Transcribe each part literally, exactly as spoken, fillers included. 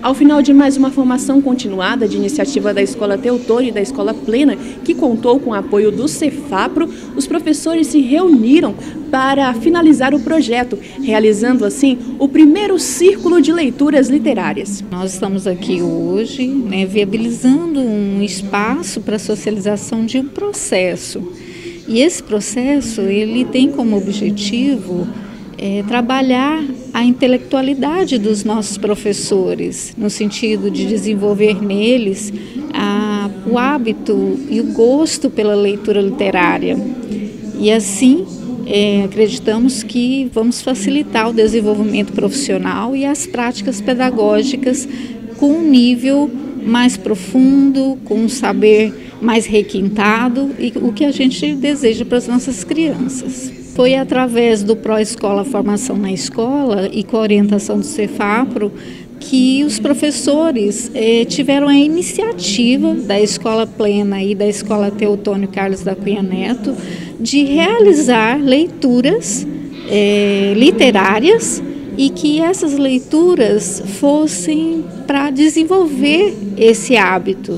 Ao final de mais uma formação continuada de iniciativa da Escola Teutônio e da Escola Plena, que contou com o apoio do Cefapro, os professores se reuniram para finalizar o projeto, realizando assim o primeiro círculo de leituras literárias. Nós estamos aqui hoje, né, viabilizando um espaço para a socialização de um processo. E esse processo ele tem como objetivo É, trabalhar a intelectualidade dos nossos professores, no sentido de desenvolver neles a, o hábito e o gosto pela leitura literária. E assim, é, acreditamos que vamos facilitar o desenvolvimento profissional e as práticas pedagógicas com um nível mais profundo, com um saber mais requintado e o que a gente deseja para as nossas crianças. Foi através do Pró-Escola Formação na Escola e com a orientação do Cefapro que os professores eh, tiveram a iniciativa da Escola Plena e da Escola Teutônio Carlos da Cunha Neto de realizar leituras eh, literárias e que essas leituras fossem para desenvolver esse hábito.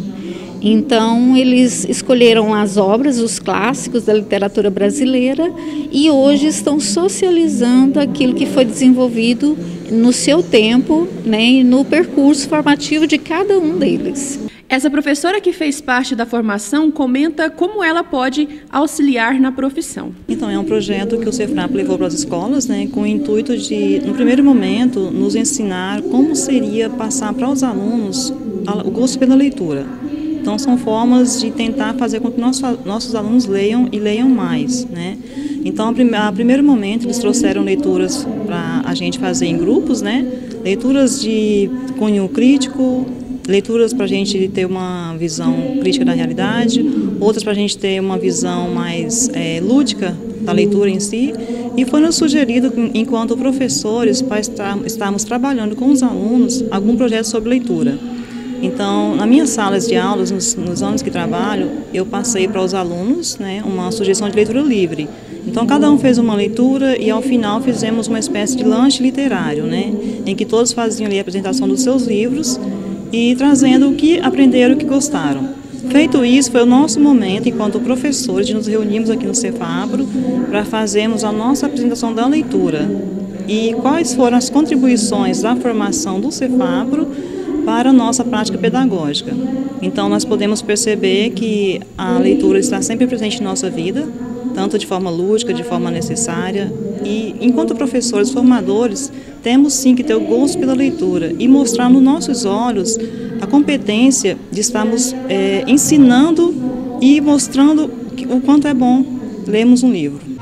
Então, eles escolheram as obras, os clássicos da literatura brasileira e hoje estão socializando aquilo que foi desenvolvido no seu tempo, né, e no percurso formativo de cada um deles. Essa professora que fez parte da formação comenta como ela pode auxiliar na profissão. Então, é um projeto que o Cefapro levou para as escolas, né, com o intuito de, no primeiro momento, nos ensinar como seria passar para os alunos o gosto pela leitura. Então, são formas de tentar fazer com que nossos, nossos alunos leiam e leiam mais, né? Então, a, prim a primeiro momento, eles trouxeram leituras para a gente fazer em grupos, né? Leituras de cunho crítico, leituras para a gente ter uma visão crítica da realidade, outras para a gente ter uma visão mais é, lúdica da leitura em si. E foi nos sugerido, enquanto professores, para estar, estarmos trabalhando com os alunos algum projeto sobre leitura. Então, nas minhas salas de aulas, nos, nos anos que trabalho, eu passei para os alunos, né, uma sugestão de leitura livre. Então, cada um fez uma leitura e, ao final, fizemos uma espécie de lanche literário, né, em que todos faziam ali a apresentação dos seus livros e trazendo o que aprenderam e o que gostaram. Feito isso, foi o nosso momento, enquanto professores, de nos reunirmos aqui no Cefapro para fazermos a nossa apresentação da leitura. E quais foram as contribuições da formação do Cefapro para a nossa prática pedagógica. Então, nós podemos perceber que a leitura está sempre presente em nossa vida, tanto de forma lúdica, de forma necessária, e enquanto professores, formadores, temos sim que ter o gosto pela leitura e mostrar nos nossos olhos a competência de estarmos é, ensinando e mostrando o quanto é bom lermos um livro.